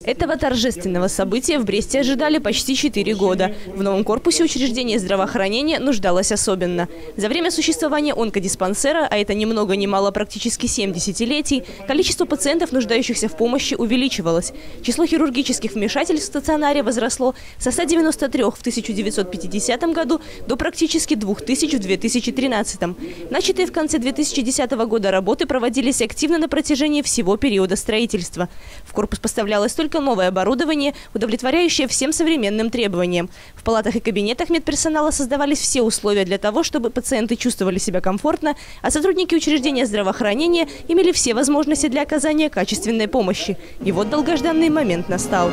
Этого торжественного события в Бресте ожидали почти 4 года. В новом корпусе учреждения здравоохранения нуждалось особенно. За время существования онкодиспансера, а это ни много ни мало практически 7 десятилетий, количество пациентов, нуждающихся в помощи, увеличивалось. Число хирургических вмешательств в стационаре возросло со 193 в 1950 году до практически 2000 в 2013. Начатые в конце 2010 года работы проводились активно на протяжении всего периода строительства. В корпус поставлялось только новое оборудование, удовлетворяющее всем современным требованиям. В палатах и кабинетах медперсонала создавались все условия для того, чтобы пациенты чувствовали себя комфортно, а сотрудники учреждения здравоохранения имели все возможности для оказания качественной помощи. И вот долгожданный момент настал.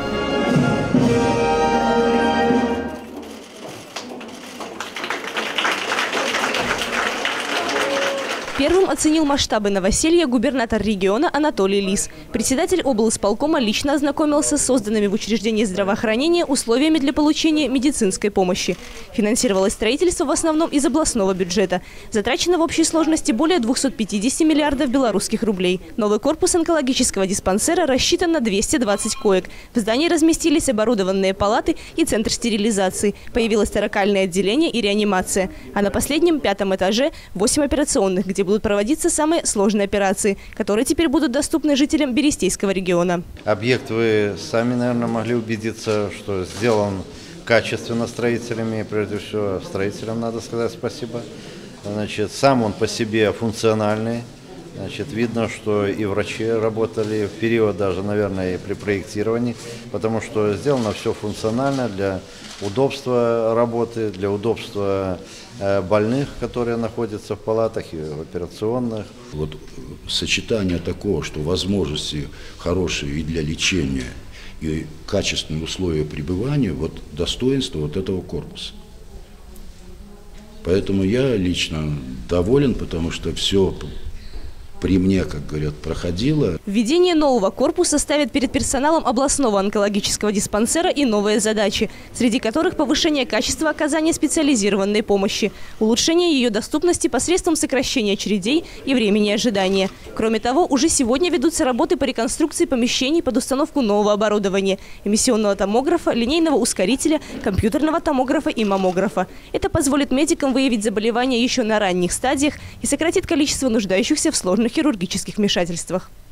Первым оценил масштабы новоселья губернатор региона Анатолий Лис. Председатель облисполкома лично ознакомился с созданными в учреждении здравоохранения условиями для получения медицинской помощи. Финансировалось строительство в основном из областного бюджета. Затрачено в общей сложности более 250 миллиардов белорусских рублей. Новый корпус онкологического диспансера рассчитан на 220 коек. В здании разместились оборудованные палаты и центр стерилизации. Появилось торакальное отделение и реанимация. А на последнем, 5-м этаже 8 операционных, где будут проводиться самые сложные операции, которые теперь будут доступны жителям Берестейского региона. Объект вы сами, наверное, могли убедиться, что сделан качественно строителями. Прежде всего, строителям надо сказать спасибо. Значит, сам он по себе функциональный. Значит, видно, что и врачи работали в период даже, наверное, и при проектировании, потому что сделано все функционально для удобства работы, для удобства больных, которые находятся в палатах и в операционных. Вот сочетание такого, что возможности хорошие и для лечения, и качественные условия пребывания, вот достоинство вот этого корпуса. Поэтому я лично доволен, потому что все при мне, как говорят, проходило. Введение нового корпуса ставит перед персоналом областного онкологического диспансера и новые задачи, среди которых повышение качества оказания специализированной помощи, улучшение ее доступности посредством сокращения очередей и времени ожидания. Кроме того, уже сегодня ведутся работы по реконструкции помещений под установку нового оборудования – эмиссионного томографа, линейного ускорителя, компьютерного томографа и маммографа. Это позволит медикам выявить заболевания еще на ранних стадиях и сократит количество нуждающихся в сложных хирургических вмешательствах.